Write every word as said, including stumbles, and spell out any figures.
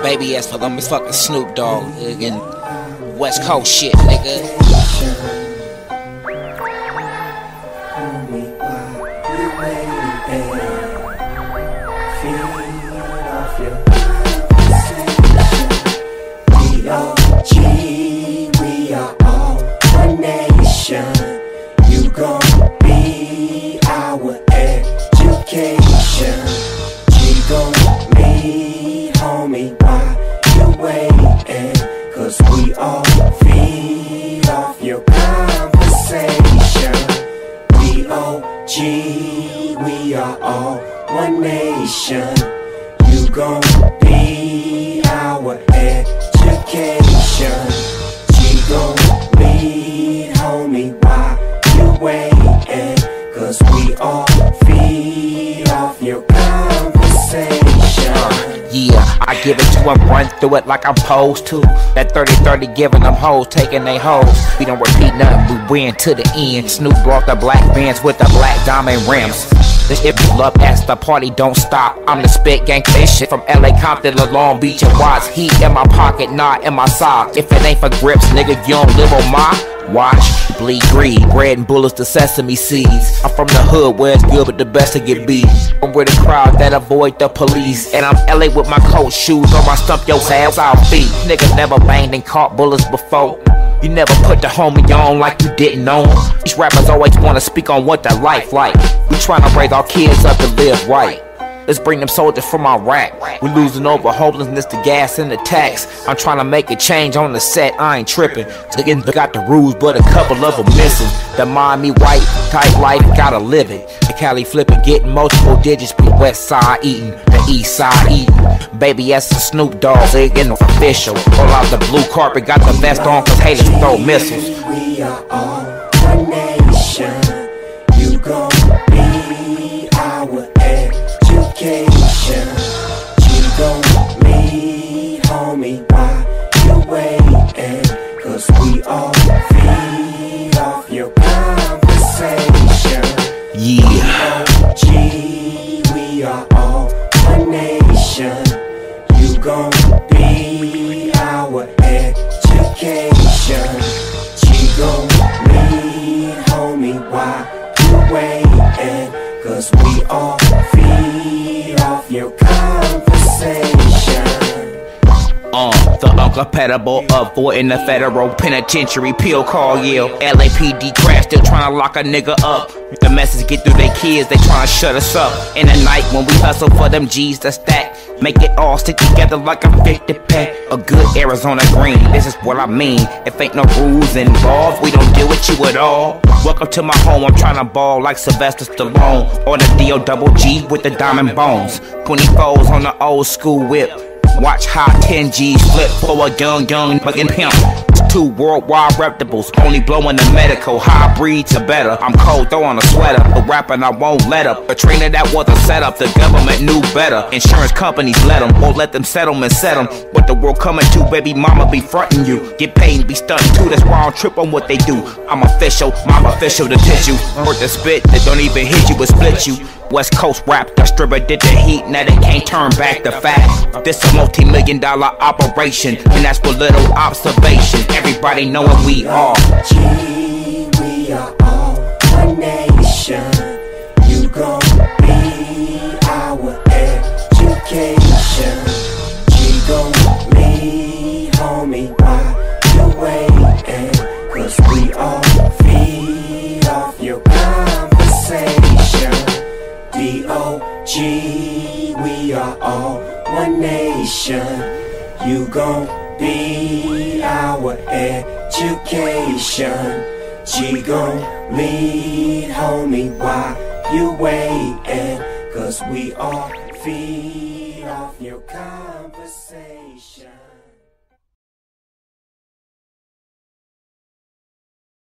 Baby S for them, it's fucking Snoop Dogg, and West Coast shit, nigga. G, we are all one nation. You gon' be our education. G gon' lead, homie, why you waiting? Cause we all feed off your conversation. We O G, we are all one nation. You gon' be our education. G gon' lead, homie, why you waiting? Cause we all feed off your conversation. uh, Yeah, I give it to them, run through it like I'm supposed to. That thirty thirty giving them hoes, taking they hoes. We don't repeat nothing, we win to the end. Snoop brought the black bands with the black diamond rims. This shit pull up as the party don't stop. I'm the spit gang this shit from L A Compton to Long Beach and Watts. Heat in my pocket, not in my sock. If it ain't for grips, nigga, you don't live on my watch. Bleed greed, bread and bullets to sesame seeds. I'm from the hood where it's good but the best to get beat. I'm with a crowd that avoid the police. And I'm L A with my coat shoes on my stump your ass out feet. Nigga never banged and caught bullets before. You never put the homie on like you didn't know him. These rappers always wanna speak on what their life like. We tryna raise our kids up to live right. Let's bring them soldiers from Iraq. We losing over homelessness, the gas and the tax. I'm trying to make a change on the set, I ain't tripping. Again, got the rules, but a couple of them missing. The Miami white type life, gotta live it. The Cali flipping, getting multiple digits. Be West Side eating, the East Side eating. Baby S and Snoop Dogg, they getting official. Roll out the blue carpet, got the vest on, cause haters throw missiles. We are all one nation. You gon' be our education. G gon' lead, homie, why you waiting? Cause we all feed off your conversation. Yeah. G, we are all one nation. You gon' be our education. G gon' lead, homie, why you waiting? Cause we all feed off your conversation. Uh, the uncompatible avoiding the federal penitentiary pill call, yeah. L A P D crash, still trying to lock a nigga up. The message get through their kids, they trying to shut us up. In the night when we hustle for them G's to stack, make it all stick together like a fifty pack. A good Arizona green, this is what I mean. If ain't no rules involved, we don't deal with you at all. Welcome to my home, I'm trying to ball like Sylvester Stallone. On the D O double G with the diamond bones. twenty-fours on the old school whip. Watch how ten G's flip for a young, young fucking pimp. Two worldwide reputables, only blowing the medical. Hybrids are better. I'm cold, throwing a sweater. A rapping I won't let up. A trainer that was a setup, the government knew better. Insurance companies let them, won't let them settlement set them. What the world coming to, baby mama be fronting you. Get paid and be stunting too, that's why I don't trip on what they do. I'm official, mom official to tissue. Worth the spit that don't even hit you, but split you. West Coast rap, the stripper did the heat, now they can't turn back the fact. This a multi-million dollar operation, and that's with little observation. Everybody knowing we are G, we are all one nation. You gon' be our education. G gon' lead, homie, why you waiting? Cause we all feed off your conversation. D O G, we are all one nation. You gon' be our education. G gon' lead, homie, why you waiting? Cause we all feed off your conversation.